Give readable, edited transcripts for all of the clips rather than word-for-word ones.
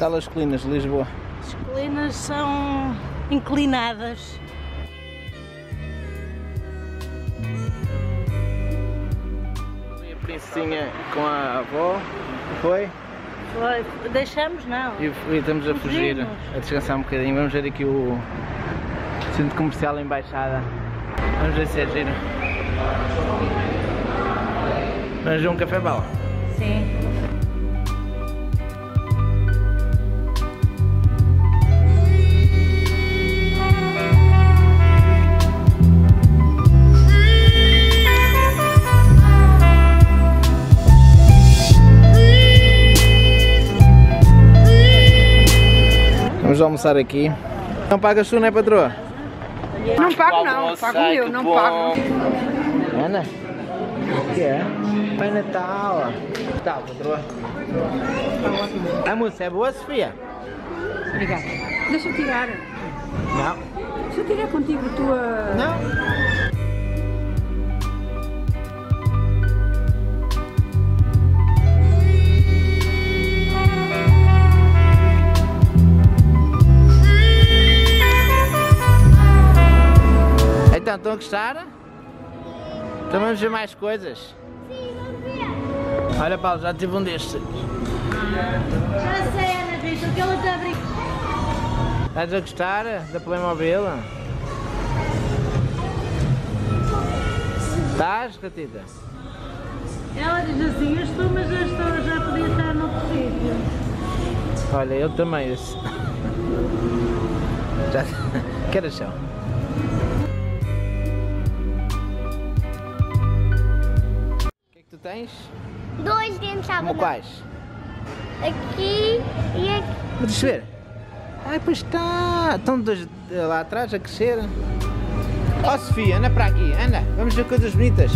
tal as colinas de Lisboa? As colinas são inclinadas. E a princesinha com a avó, foi? Foi. Deixamos não. E estamos a fugir, a descansar um bocadinho. Vamos ver aqui o Centro Comercial Embaixada. Vamos ver se é giro. Vamos ver um café bala. Sim. Vamos almoçar aqui. Não pagas tu, não é, patroa? Não pago não, pago eu, não pago. Ana, o que é? Pai Natal. Que tal, patroa? A moça é boa, Sofia? Obrigada. Deixa eu tirar. Não. Deixa eu tirar contigo a tua... Não. Então, estão a gostar? Então vamos ver mais coisas? Sim, vamos ver. Olha, Paulo, já tive um destes. Já sei, Ana Rita, o que ela está a brincar. Estás a gostar da Playmobil? Estás, Ratita? Ela diz assim, eu estou, mas já podia estar no sítio. Olha, eu também. Já... Que horas são? O que é que tu tens? 2 dentes à Como boca. quais? Aqui e aqui. Deixa eu ver. Ai, pois está. Estão dois lá atrás a crescer. Ó, Sofia, anda para aqui, anda. Vamos ver coisas bonitas.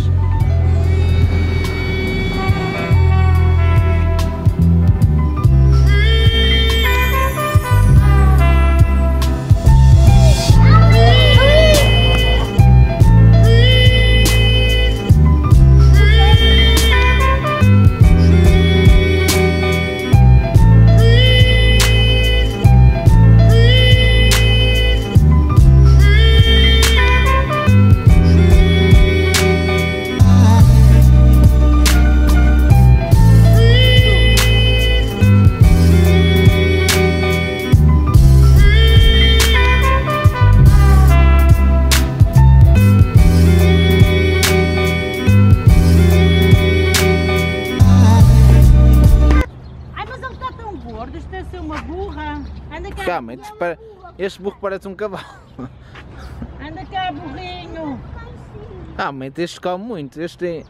Calma, este burro parece um cavalo. Anda cá, burrinho. Ah, mas este come muito. Este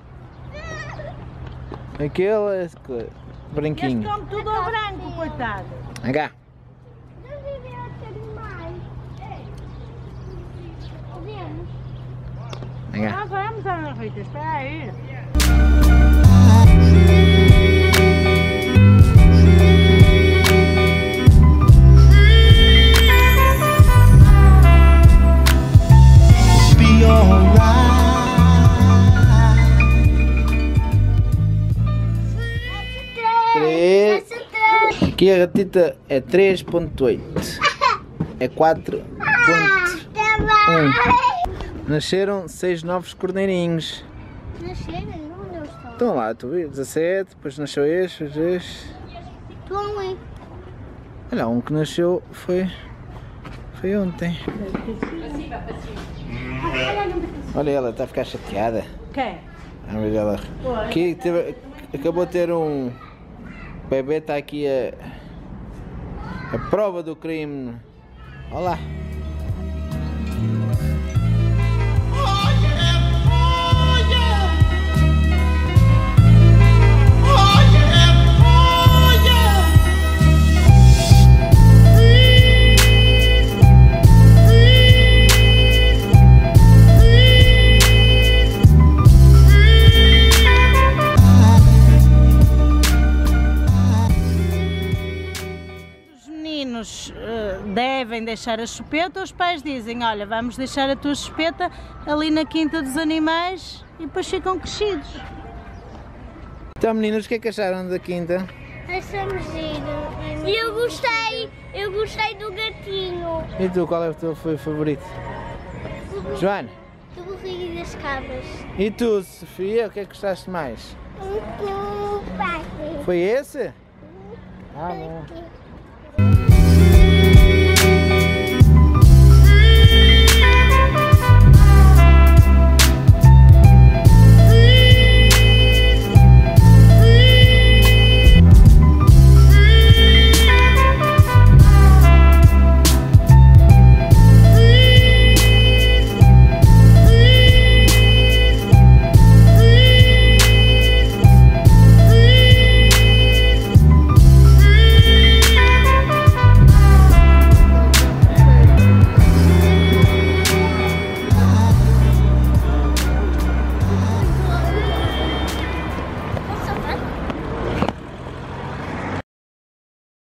é... Aquele é branquinho. Este come tudo ao branco, coitado. Vem cá. Não vivem outros animais. Vemos. Vem cá. Ah, vamos, Ana Rita, espera aí. Aqui a Ratita é 3.8, é 4.1. Nasceram 6 novos corneirinhos. Nasceram? Onde eles estão? Estão lá, tu vês, 17, depois nasceu este. Estão ali. Olha, um que nasceu foi ontem. Olha, ela está a ficar chateada. Quem? Vamos ver ela. Aqui acabou de ter um... O bebê está aqui a prova do crime. Olha lá. Devem deixar a chupeta, os pais dizem, olha, vamos deixar a tua chupeta ali na quinta dos animais e depois ficam crescidos. Então, meninos, o que é que acharam da quinta? Achamos giro. E eu gostei do gatinho. E tu, qual é o teu favorito? Joana? Do burrinho das cabras. E tu, Sofia, o que é que gostaste mais? No parque. Foi esse? Ah, bom.